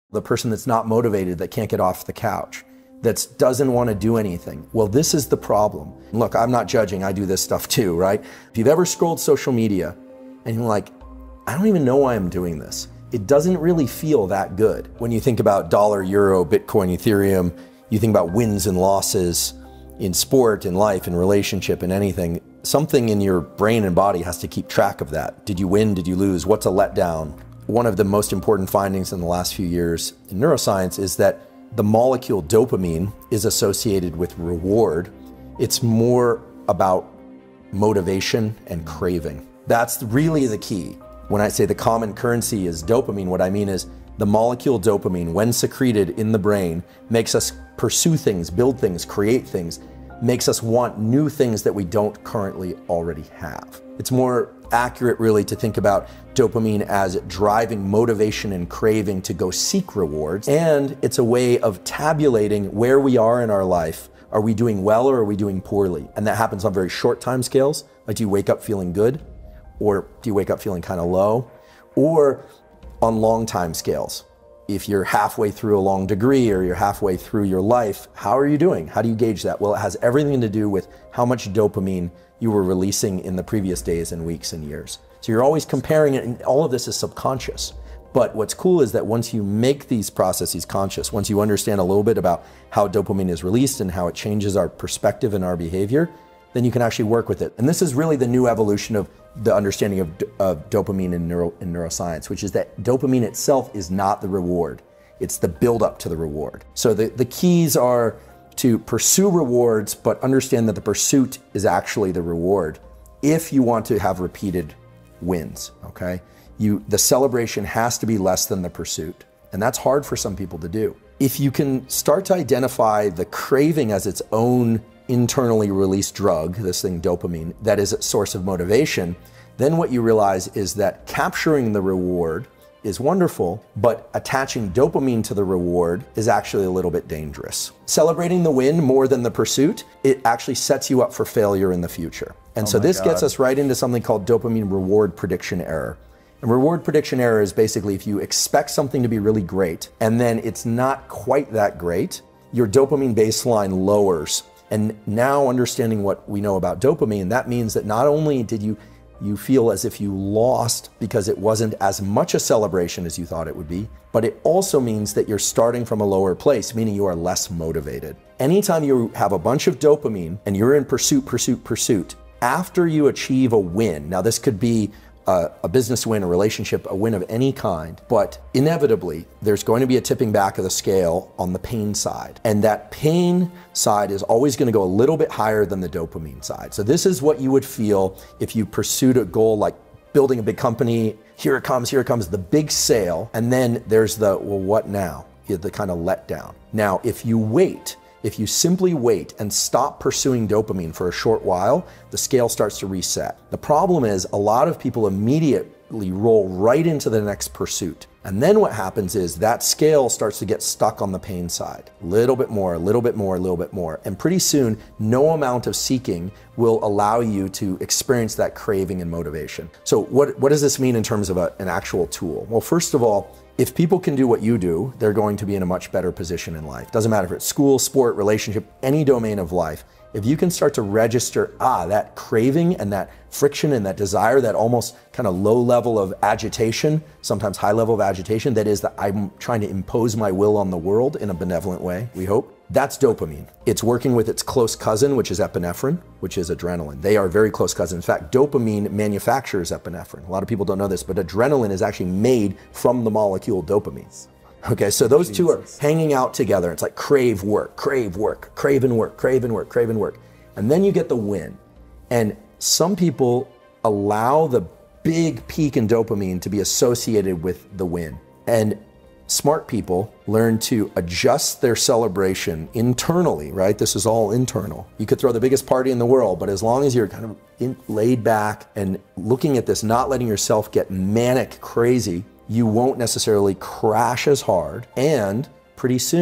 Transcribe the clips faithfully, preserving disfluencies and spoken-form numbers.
The person that's not motivated, that can't get off the couch, that doesn't want to do anything. Well, this is the problem. Look, I'm not judging, I do this stuff too, right? If you've ever scrolled social media and you're like, I don't even know why I'm doing this. It doesn't really feel that good. When you think about dollar, euro, Bitcoin, Ethereum, you think about wins and losses in sport, in life, in relationship, in anything. Something in your brain and body has to keep track of that. Did you win? Did you lose? What's a letdown? One of the most important findings in the last few years in neuroscience is that the molecule dopamine is associated with reward. It's more about motivation and craving. That's really the key. When I say the common currency is dopamine, what I mean is the molecule dopamine, when secreted in the brain, makes us pursue things, build things, create things, makes us want new things that we don't currently already have. It's more accurate really to think about dopamine as driving motivation and craving to go seek rewards. And it's a way of tabulating where we are in our life. Are we doing well or are we doing poorly? And that happens on very short time scales. Like, do you wake up feeling good? Or do you wake up feeling kind of low? Or on long time scales. If you're halfway through a long degree or you're halfway through your life, how are you doing? How do you gauge that? Well, it has everything to do with how much dopamine you were releasing in the previous days and weeks and years. So you're always comparing it, and all of this is subconscious. But what's cool is that once you make these processes conscious, once you understand a little bit about how dopamine is released and how it changes our perspective and our behavior, then you can actually work with it. And this is really the new evolution of the understanding of, of dopamine in, neuro, in neuroscience, which is that dopamine itself is not the reward. It's the buildup to the reward. So the, the keys are to pursue rewards, but understand that the pursuit is actually the reward if you want to have repeated wins, okay? You, the celebration has to be less than the pursuit, and that's hard for some people to do. If you can start to identify the craving as its own internally released drug, this thing dopamine, that is a source of motivation, then what you realize is that capturing the reward is wonderful, but attaching dopamine to the reward is actually a little bit dangerous. Celebrating the win more than the pursuit, it actually sets you up for failure in the future. And oh so this God. gets us right into something called dopamine reward prediction error. And reward prediction error is basically if you expect something to be really great and then it's not quite that great, your dopamine baseline lowers. And now understanding what we know about dopamine, that means that not only did you you feel as if you lost because it wasn't as much a celebration as you thought it would be, but it also means that you're starting from a lower place, meaning you are less motivated. Anytime you have a bunch of dopamine and you're in pursuit, pursuit, pursuit, after you achieve a win, now this could be a, a business win, a relationship, a win of any kind, but inevitably there's going to be a tipping back of the scale on the pain side. And that pain side is always going to go a little bit higher than the dopamine side. So this is what you would feel if you pursued a goal like building a big company. Here it comes, here it comes, the big sale. And then there's the, well, what now? The kind of letdown. Now, if you wait, if you simply wait and stop pursuing dopamine for a short while, the scale starts to reset. The problem is a lot of people immediately roll right into the next pursuit. And then what happens is that scale starts to get stuck on the pain side. A little bit more, a little bit more, a little bit more. And pretty soon, no amount of seeking will allow you to experience that craving and motivation. So what, what does this mean in terms of a, an actual tool? Well, first of all, if people can do what you do, they're going to be in a much better position in life. Doesn't matter if it's school, sport, relationship, any domain of life. If you can start to register, ah, that craving and that friction and that desire, that almost kind of low level of agitation, sometimes high level of agitation, that is that I'm trying to impose my will on the world in a benevolent way, we hope. That's dopamine. It's working with its close cousin, which is epinephrine, which is adrenaline. They are very close cousins. In fact, dopamine manufactures epinephrine. A lot of people don't know this, but adrenaline is actually made from the molecule dopamine. Okay, so those Jesus. two are hanging out together. It's like crave work, crave work, crave and work, crave and work, crave and work. And then you get the win. And some people allow the big peak in dopamine to be associated with the win. And smart people learn to adjust their celebration internally, right? This is all internal. You could throw the biggest party in the world, but as long as you're kind of in, laid back and looking at this, not letting yourself get manic crazy, you won't necessarily crash as hard, and pretty soon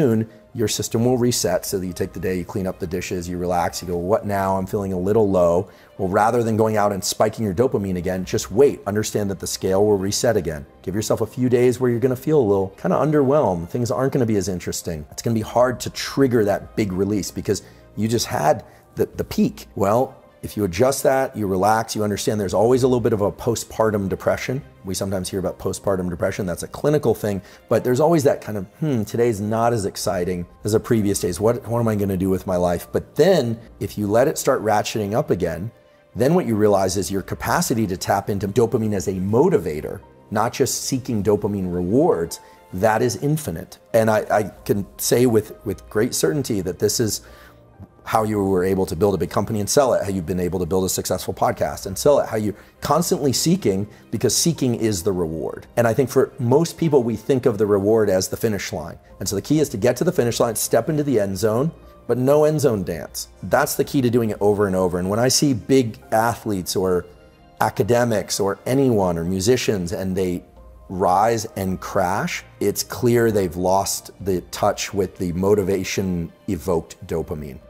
your system will reset so that you take the day, you clean up the dishes, you relax, you go, what now? I'm feeling a little low. Well, rather than going out and spiking your dopamine again, just wait. Understand that the scale will reset again. Give yourself a few days where you're gonna feel a little kind of underwhelmed. Things aren't gonna be as interesting. It's gonna be hard to trigger that big release because you just had the, the peak. Well, if you adjust that, you relax, you understand there's always a little bit of a postpartum depression. We sometimes hear about postpartum depression. That's a clinical thing, but there's always that kind of, hmm, today's not as exciting as the previous days. What, what am I gonna do with my life? But then if you let it start ratcheting up again, then what you realize is your capacity to tap into dopamine as a motivator, not just seeking dopamine rewards, that is infinite. And I, I can say with, with great certainty that this is how you were able to build a big company and sell it, how you've been able to build a successful podcast and sell it, how you're constantly seeking, because seeking is the reward. And I think for most people, we think of the reward as the finish line. And so the key is to get to the finish line, step into the end zone, but no end zone dance. That's the key to doing it over and over. And when I see big athletes or academics or anyone or musicians and they rise and crash, it's clear they've lost the touch with the motivation evoked dopamine.